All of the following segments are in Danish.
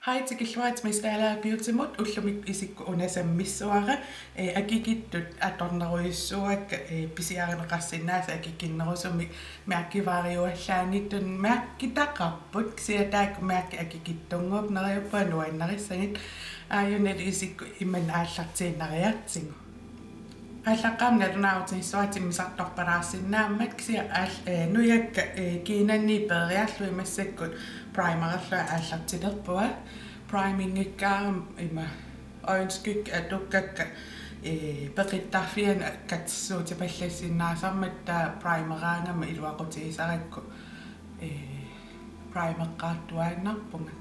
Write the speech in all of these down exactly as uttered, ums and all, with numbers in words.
Hej til Gilwaits mistala biutimut ullumik isikku unasammissuara agigittut atorneruissuak pisiareneqarsinnaasa agigginnerusumi meakkivariuallaanittun meakkitaqarput siataak meakki agigittunguup neriuppa nuannarissagit aayunat isikku imman aallartiinariartingu allaqaamna lunaarutinnissuatimmisartorparaassinnaammat kisia aal nujakka kiinanni periarlu imassakkut primerilla aallartilerpua primingikkaam ima oinskyk atukkakka peqittarfian katssuutipallassinnaasarmat taa primeraangama iluaqutigisarakku primeqqaartuaannarpunga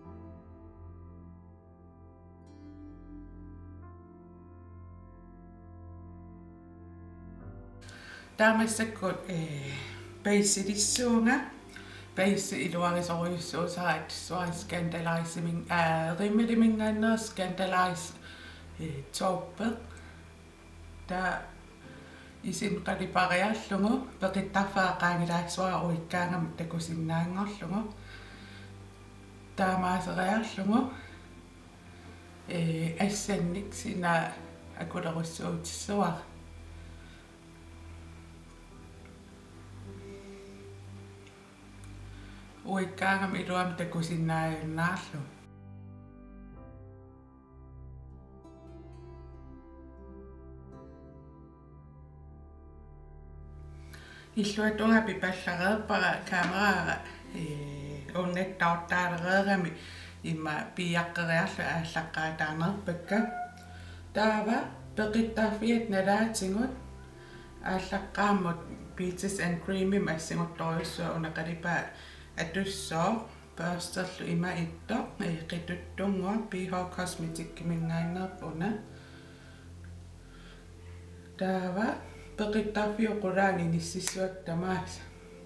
taamassakut basitissuunga base iluarisoruissuusarat suari Scandaleyes min Rimmel minganner Scandaleyes Taupe ta isin qalipariarlungu peqittarfaaqaangilaassuara uikkaangam takusinnaangaarlungu taamaaseriarlungu assannik sina akulerussuutissuar uikkaangam iluam takusinnaangaarlu illuatunga pipallareerpara kameraara unnattauttaalererami imma piaqqeriarlu ааllaqqaataanerpakka taava peqittarfiat nalaatingut ааllaqqaammut peaches and creamy massinguttoriussua unaqalipaa atussoo Børstit ima itto qituttungua M.Cosmetics mingaannerpuna taava peqittarfiuqulaangi nississuak tamaasa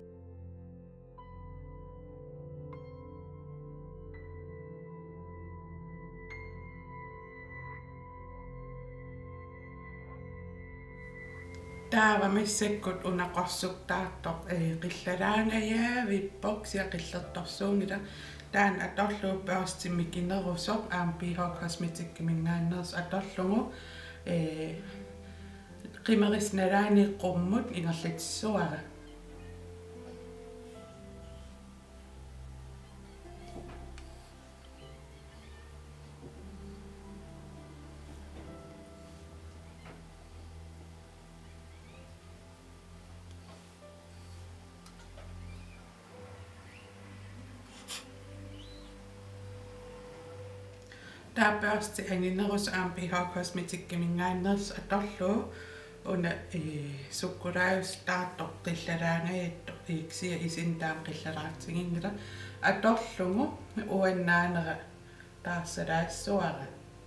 taava missakkut unaqorsuqtaartoq qillalaangaya vippoqsia qillertorsuungila taan atorlu Børstit mikinerusoq aam M.Cosmetics mingaanners atorlugu qimerisnalaani qummut ingerlatissuara taa Børstit anginerus aam M.Cosmetics mingaanners atorlu una sukkulaajustartoq qillalaangayatto iiksia isintaam qillalaartingingila atorlugu uannaanera taarsalaassuara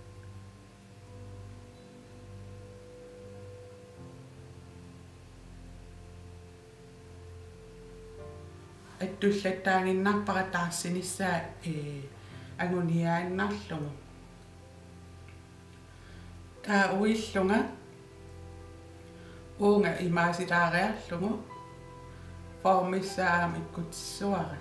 attullattaanginnarpara taarsinissaa anguniaannarlugu taa uillunga uunga imaasilaariarlugu formissaam ikkutissuara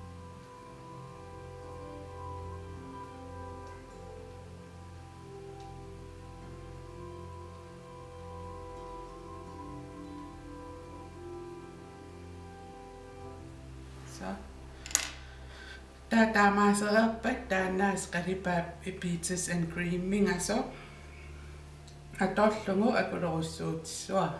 so taa taamaasererpat taannaas qalipaa peaches and creamingaso atorlugu akulerussuutissuara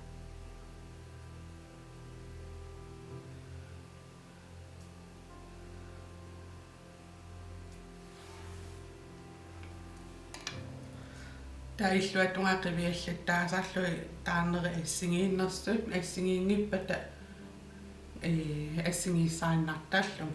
taa illuatunga qiviallattaasarlui taarneri assingiinnersut assingiingippata assingisaannartallu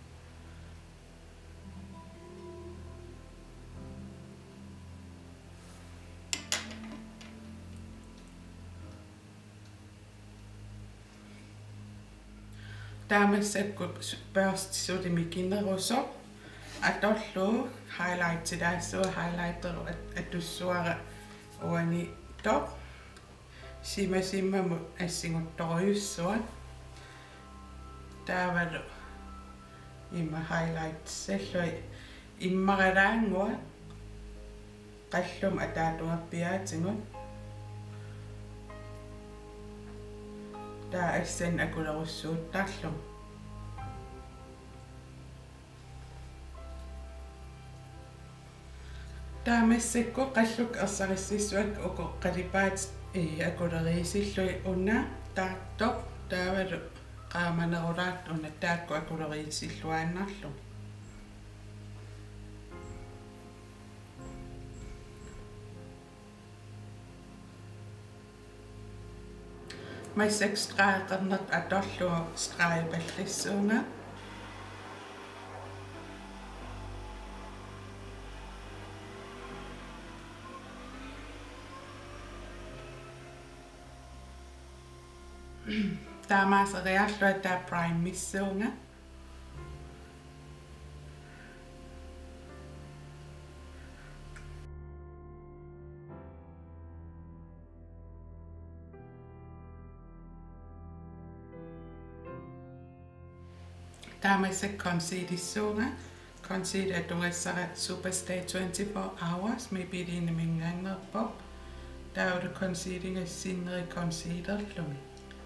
taamassakku Børstit sutimikinerusoq atorlu highlightilaassuа highlighteru atussuara Uani toq simasimmamu assinguttoriussua taavalu ima highlights sallui immaralaangua qallum ataatuarpiaatingut taa assan akulerussuuttarlum taamassakku qalluk ersarissuak uku qalipaat akuleriisillui unna taartoq taavalu qaamanerulaat unna taakku akuleriisilluaannarlu maissak straalqernert atorluu straalpallissuunga taamaaseriarlua taa prime missuunga taamaissak concealissuunga concealer tungassara Superstay twenty-four hours Maybelline mingaannerpop taulu concealing assineri concealerlumi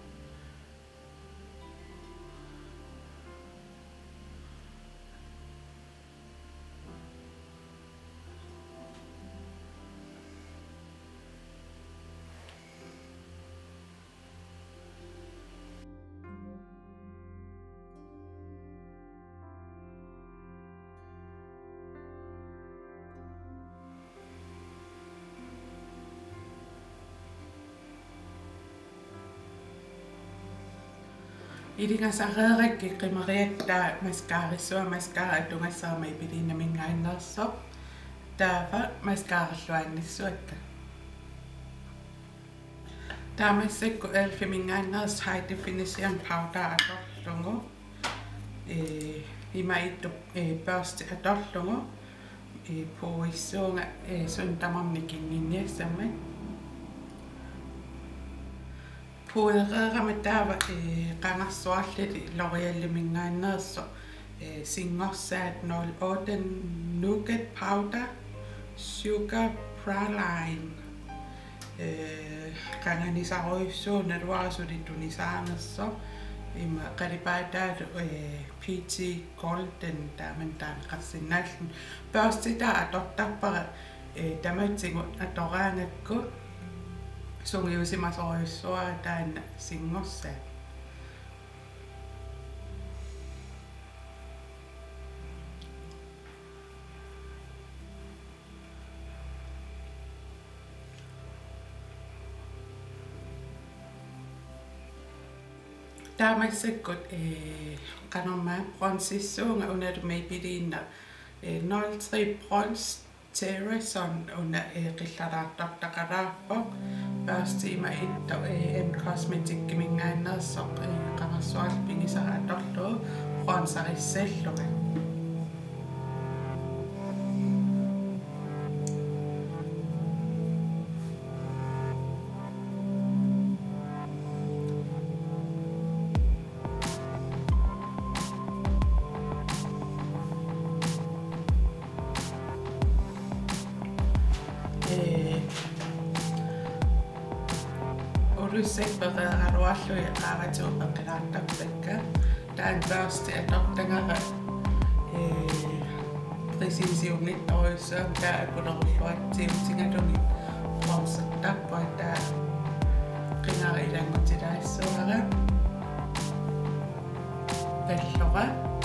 Iringasareerakki qimeriaktaa mascarissua mascara tungassara Maybelline mingaannersoq taava mascaralluannissuakka taamassakku elfi mingaanners high definition powder atorlungu e imaittu e Børstit atorlungu e puissuunga e suntamarnikinginniassamma puudereerama taava qangarsuarlili L'Oreal mingaannerso singorsaat nul otte nougat powder sugar praline qanganisaangaarmat naluara sulitunisaangerso ima qalipaataatu P T golden taamantaan qarsinnaallu Børstit atortarpara tamatsigut atoraangakku sungiusimasoruissua taanna singorsaat taamassakut qanormaa bronzissuunga unalu Maybelline nul tre bronze Terra son unna qillaraartartaqalaarpoq Børstit ittu M.Cosmetics mingaannersoq qangarsuarl pingisara atorluu bronzerissalluga Sekpereeraruarlu qaavatuupeqilaartartakka taan Børstit atortangara e precisiunittoruissuam taa akulerulluatsiutigaluni bronzertarpua taa qingara ilangutilaissuara pallora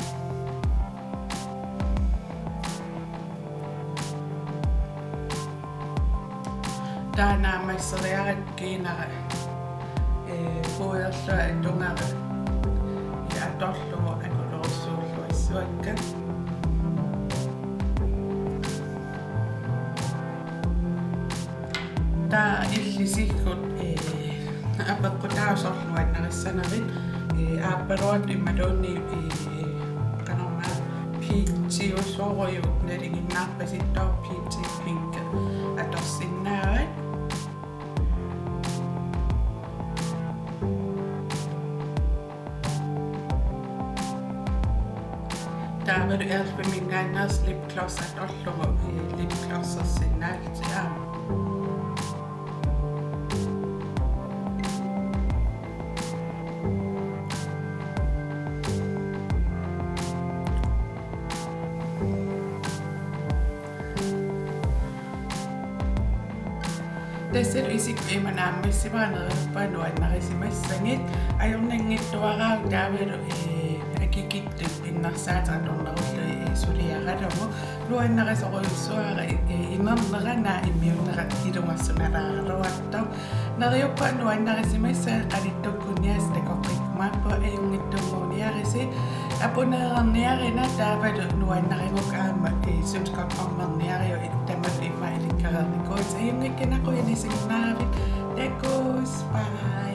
taanaamasseriarakkiinara puuderlua tungara atorlugu akulerussuulluissuakka taa illisikut apeqqutaasorluannarissanerit aappaluat immaluunni qanormaa piitsiusuoruju nalinginnaarpasittau piitsi pinka atorsinnaavat taava Taavadu elpiminngaannaas lipglossat orlugu lipglossersinnaatiam. Tässä isiginnaaravit naammissimaaneret panuannarisimassangit ajornangittuarau taavadu akikittu innersaataqornerullu suliaralamu luannarisoruissuara inernerana immiunnerat ilungassumalaararuattor neriuppa luannarisimassa qalittukkunnias takorrikkumaappu ajungittummuuniarisi apuneerniarina taavadu luannariungaamat sunskapparnerniario ittamat imma ilikkarernikuut ajungikkanaquyanisiginnaaravit takus bye.